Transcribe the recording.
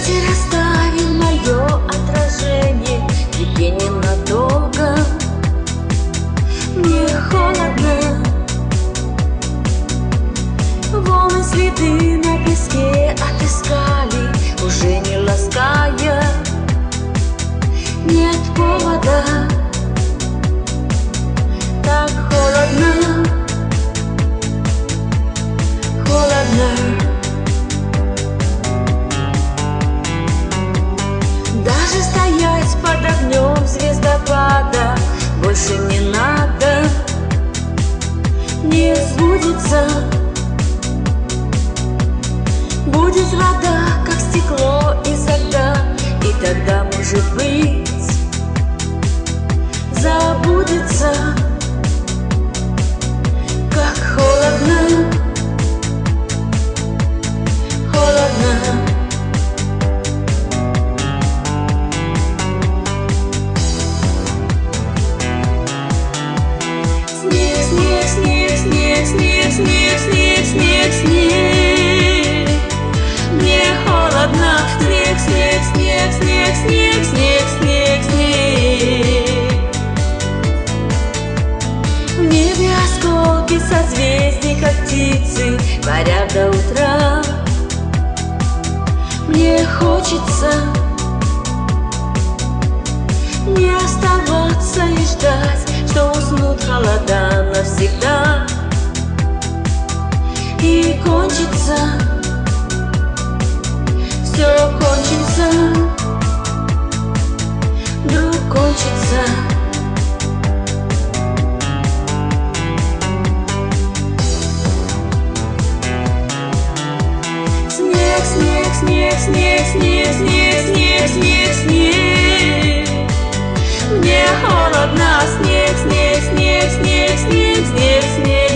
Ветер оставил мое отражение, теперь ненадолго. Мне холодно, волны следы на песке отыскали, уже не лаская. Нет повода, так холодно, холодно. Даже стоять под огнем звездопада больше не надо, не сбудется. Будет вода, как стекло изо льда, и тогда, может быть, забудется. Как холодно, холодно. Снег, снег, снег, снег, снег, снег, снег, снег, снег. Мне холодно. Снег, снег, снег, снег, снег, снег, снег, снег. В небе осколки созвездий, как птицы, парят до утра. Мне хочется не оставаться и ждать, что уснут холода навсегда и кончится, все кончится, вдруг кончится. Снег, снег, снег, снег, снег, снег, снег, снег, снег. Мне холодно. Снег, снег, снег, снег, снег, снег, снег.